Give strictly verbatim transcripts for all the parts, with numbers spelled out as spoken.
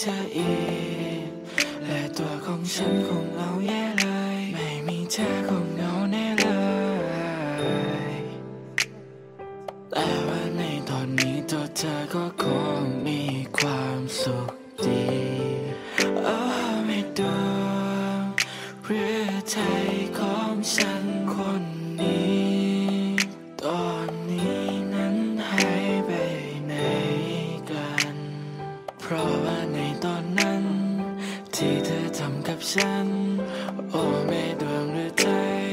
เธออีกและตัวของฉันคงเหงาแย่เลยไม่มีเธอคงเหงาแน่เลยแต่ว่าในตอนนี้ตัวเธอก็คงมีความสุขดีโอ้ไม่ดวงหรือใจของฉันคนนี้ตอนนี้นั้นหายไปไหนกันเพราะว่าในตอนนั้นที่เธอทำกับฉันโอ้ไม่ดวงหรือใจ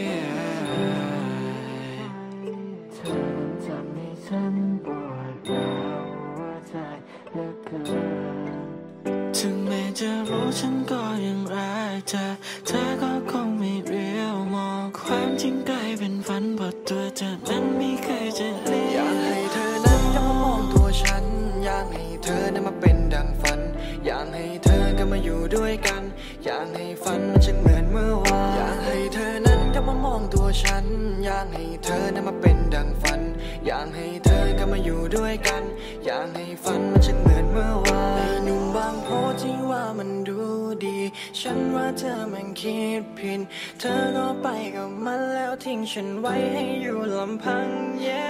เธอนั้นทำให้ฉันปวดร้าวหัวใจเหลือเกินถึงแม้จะรู้ฉันก็ยังรักเธอเธอก็คงไม่เรียวมองความจริงกลายเป็นฝันเพราะตัวเธอนั้นไม่เคยจะเลี้ยงอยากให้เธอนั้นกลับมามองตัวฉันอยากให้เธอนั้นมาเป็นดังฝันอยากให้เธอก็มาอยู่ด้วยกันอยากให้ฝันมันช่างเหมือนเมื่อวานอยากให้เธอนั้นกลับมามองตัวฉันอยากให้เธอนั้นมาเป็นดังฝันอยากให้เธอก็มาอยู่ด้วยกันอยากให้ฝันมันช่างเหมือนเมื่อวานไอ้หนุ่มบางโพที่ว่ามันดูดีฉันว่าเธอมันคิดผิดเธอก็ไปกับมันแล้วทิ้งฉันไว้ให้อยู่ลำพังเย่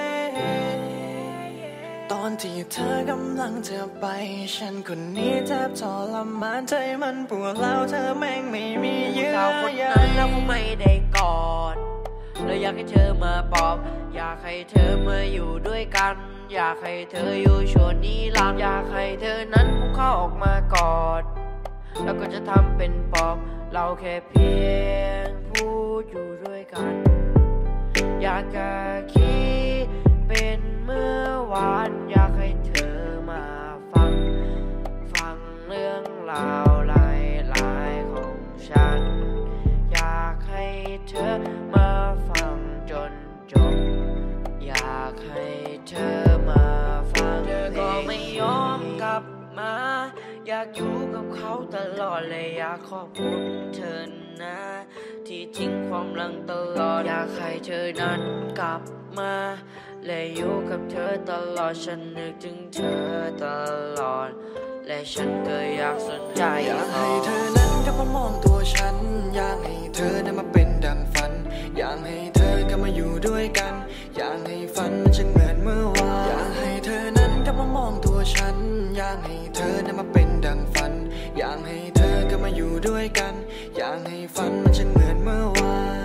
ตอนที่เธอกำลังจะไปฉันคนนี้แทบทรมานใจมันปวดแล้วเธอแม่งไม่มีเยื่อใยแล้วก็ไม่ได้กอดเลยอยากให้เธอมาปลอบอยากให้เธอมาอยู่ด้วยกันอยากให้เธออยู่ช่วงนี้รันดร์อยากให้เธอนั้นพุ่งเข้าออกมากอดแล้วก็จะทำเป็นปลอบเราแค่เพียงพูดอยู่ด้วยกันอยากจะคิดเป็นเมื่อวานอยากให้เธอมาฟังฟังเรื่องราวหลายๆของฉันอยากให้เธอมาฟังจนจบอยากให้เธอมาฟังเธอก็ไม่ยอมกลับมาอยากอยู่กับเขาตลอดเลยอยากขอบคุณเธอนะที่ทิ้งความหลังตลอดอยากให้เธอนั้นกลับมาและอยู่กับเธอตลอดฉันนึกถึงเธอตลอดและฉันก็อยากสนใจอยากให้เธอนั้นกลับมามองตัวฉันอยากให้เธอนั้นมาเป็นดังฝันอยากให้เธอก็มาอยู่ด้วยกันอยากให้ฝันมันช่างเหมือนเมื่อวานอยากให้เธอนั้นกลับมามองตัวฉันอยากให้เธอนั้นมาเป็นดังฝันอยากให้เธอก็มาอยู่ด้วยกันอยากให้ฝันมันช่างเหมือนเมื่อวาน